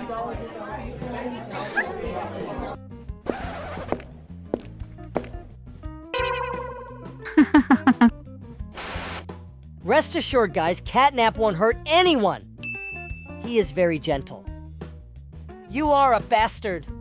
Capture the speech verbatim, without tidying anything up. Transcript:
Rest assured, guys, Catnap won't hurt anyone. He is very gentle. You are a bastard.